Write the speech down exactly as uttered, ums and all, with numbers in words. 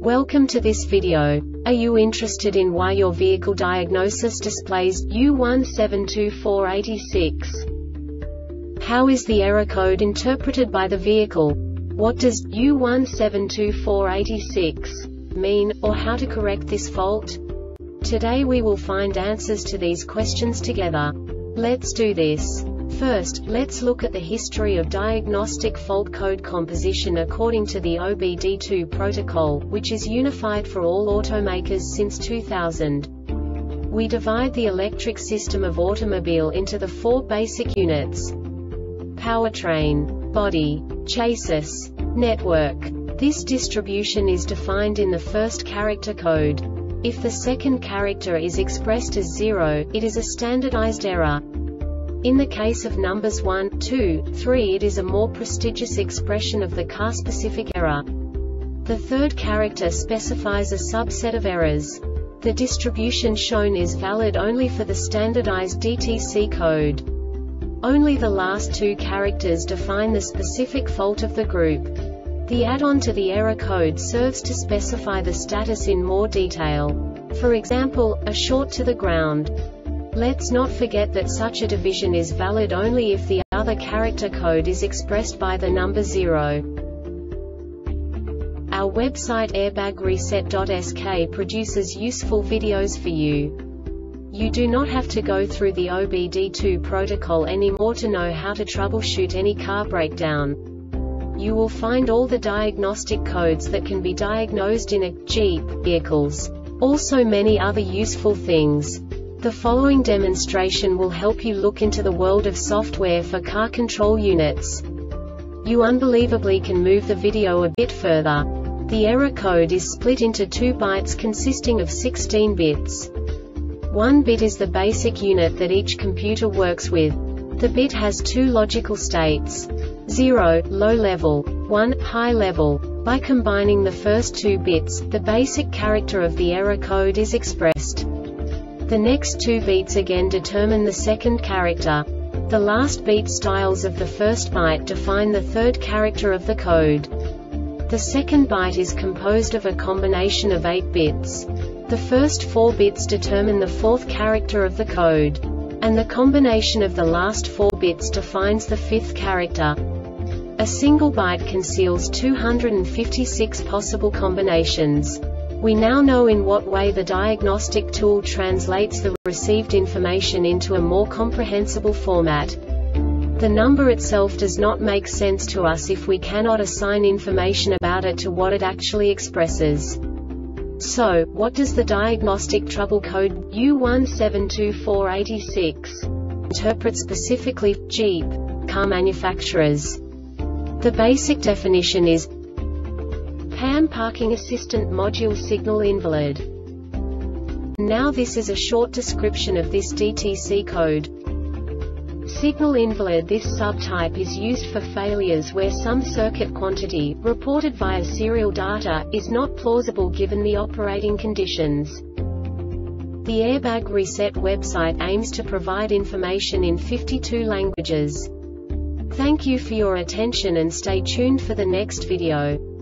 Welcome to this video. Are you interested in why your vehicle diagnosis displays U one seven two four eight six? How is the error code interpreted by the vehicle? What does U one seven two four eight six mean, or how to correct this fault? Today we will find answers to these questions together. Let's do this. First, let's look at the history of diagnostic fault code composition according to the O B D two protocol, which is unified for all automakers since two thousand. We divide the electric system of automobile into the four basic units: powertrain, body, chassis, network. This distribution is defined in the first character code. If the second character is expressed as zero, it is a standardized error. In the case of numbers one, two, three, it is a more prestigious expression of the car-specific error. The third character specifies a subset of errors. The distribution shown is valid only for the standardized D T C code. Only the last two characters define the specific fault of the group. The add-on to the error code serves to specify the status in more detail. For example, a short to the ground. Let's not forget that such a division is valid only if the other character code is expressed by the number zero. Our website airbag reset dot S K produces useful videos for you. You do not have to go through the O B D two protocol anymore to know how to troubleshoot any car breakdown. You will find all the diagnostic codes that can be diagnosed in a Jeep vehicles. Also many other useful things. The following demonstration will help you look into the world of software for car control units. You unbelievably can move the video a bit further. The error code is split into two bytes consisting of sixteen bits. One bit is the basic unit that each computer works with. The bit has two logical states: zero, low level, one, high level. By combining the first two bits, the basic character of the error code is expressed. The next two beats again determine the second character. The last beat styles of the first byte define the third character of the code. The second byte is composed of a combination of eight bits. The first four bits determine the fourth character of the code. And the combination of the last four bits defines the fifth character. A single byte conceals two hundred fifty-six possible combinations. We now know in what way the diagnostic tool translates the received information into a more comprehensible format. The number itself does not make sense to us if we cannot assign information about it to what it actually expresses. So, what does the diagnostic trouble code U one seven two four eight six interpret specifically for Jeep car manufacturers? The basic definition is P A M Parking Assistant Module Signal Invalid. Now this is a short description of this D T C code. Signal invalid. This subtype is used for failures where some circuit quantity, reported via serial data, is not plausible given the operating conditions. The Airbag Reset website aims to provide information in fifty-two languages. Thank you for your attention and stay tuned for the next video.